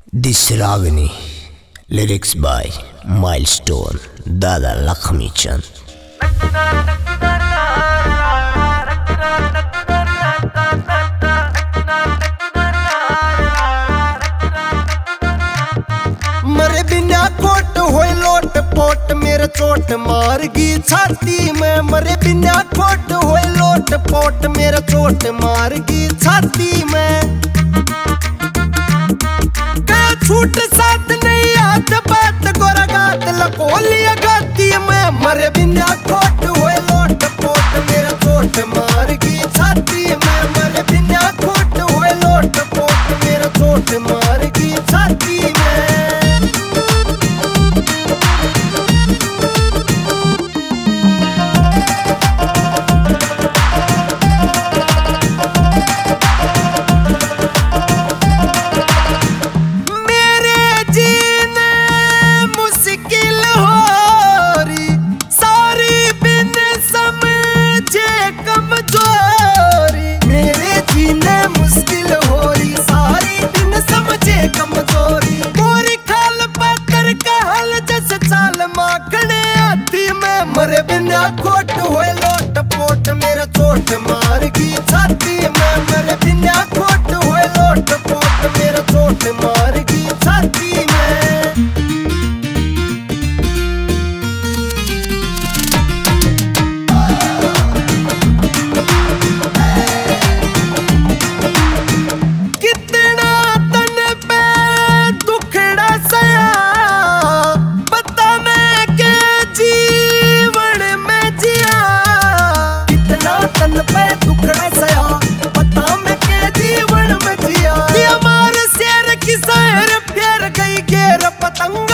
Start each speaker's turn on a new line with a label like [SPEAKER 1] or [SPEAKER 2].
[SPEAKER 1] This Ragini, lyrics by Milestone, Dada Lakshmi Chand.
[SPEAKER 2] मरे बिना coat होए लोट पोट मेरे चोट मारगी छाती में। मरे बिना कोट होए लोट पोट मेरे चोट मारगी छाती में। छूट साथ नहीं आत बात गोरा गात लकोलिया गाती में। मरे बिना कोट होए लोट पोट मेरे चोट मारगी छाती में। मरे बिना कोट होए लोट पोट मेरे चोट मारगी छाती में। मरे बिना कोट होए लोट पोट मेरा चोट मारगी छाती में। मरे बिना कोट होए लोट पोट मेरा चोट मारगी छाती में। कितना तन पे दुखड़ा सया बता मैं के तन पे दुखड़ा सया पता मैं के जीवन में जिया। हमारे शेर की शहर फेर गई घेर पतंग